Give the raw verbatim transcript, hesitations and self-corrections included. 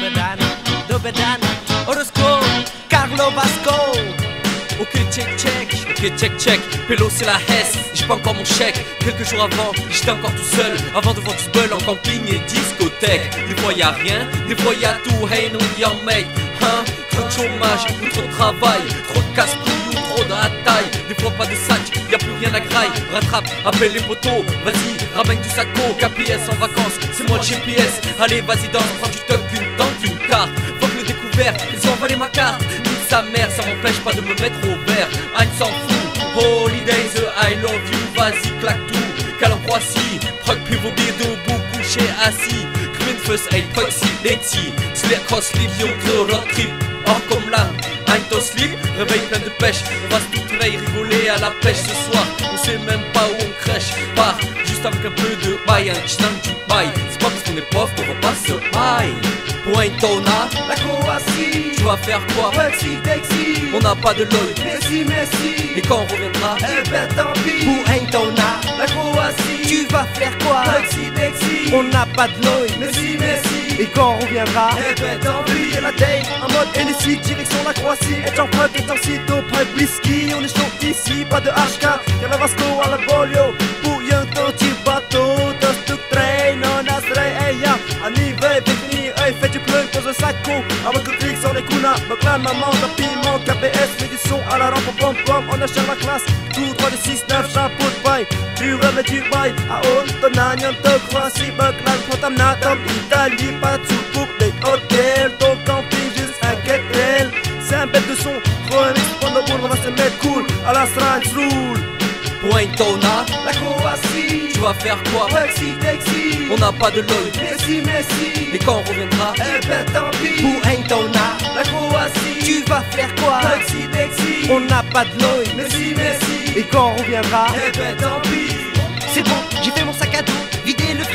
Dobedan, Dobedan, Orozco, Carlo Vasco. Ok check check, ok check check, Pélo c'est la Hesse, j'ai pas encore mon chèque. Quelques jours avant, j'étais encore tout seul, avant de voir du spell en camping et discothèque. Des fois y'a rien, des fois y'a tout, hey non y'en mate. Hein, trop de chômage, ou trop de travail, trop de casse-couilles ou trop de la taille. Des fois pas de sac, y'a plus rien à graille. Rattrape, appelle les poteaux, vas-y, ramène du saco. K P S en vacances, c'est moi le G P S. Allez vas-y danse, prends du top, une tente, une carte. Faut que le découvert, ils ont envoyé ma carte. Sa mère, ça m'empêche pas de me mettre au vert. Ein s'en fout, Holidays, I love you, vas-y claque tout. Cal en Croatie, Prague puis vos billets debout, couché assis. First aid, proximity, Slayer cross live, yo road trip. Or comme là, ein to sleep, réveil plein de pêche. On va se tout réveiller, rigoler à la pêche ce soir. On sait même pas où on crèche. Part juste avec un peu de bail, un chistan du bail. C'est pas parce qu'on est pauvre qu'on va pas se bail. Pour un tona, la Croatie, tu vas faire quoi? Taxi, taxi, on n'a pas de l'œil. Messi, Messi, et quand on reviendra, eh ben tant pis. pour un tona, la Croatie, tu vas faire quoi? Taxi, taxi, on n'a pas de l'œil. Messi, Messi, et quand on reviendra, eh ben tant pis. Et la date en mode Hennessy, direction la Croatie. Et en preuve, et en site au preuve whisky. On est chaud ici, pas de H K, car la Vasco à la bolio. Bouillon, toti, bateau, dos tuk train, on a srei, eh ya, anive, bikini, hey, fais du plug, pose le sac con, avec le clic sur les kunas, donc la maman, la piment, K P S, mets du son à la rampe, pom pom, on achète la classe, tout droit de six neuf, chapeau de paille, tu remets du bail, à on, ton agnon, te Croatie, Buckland, Potam, Natom, Italie, pas de soucoupe, des hôtels, ton camping, juste un kettel, c'est un bête de son, remix, pendant on va se mettre cool, à la strange rule. Pour un tona, la Croatie, tu vas faire quoi? Taxi, taxi, on n'a pas de l'œil. Messi, Messi, et quand on reviendra, eh ben tant pis. pour un tona, la Croatie, tu vas faire quoi? Taxi, taxi, on n'a pas de l'œil. Messi, Messi, et quand on reviendra, eh ben tant pis. c'est bon, j'ai fait mon sac à dos, vidé le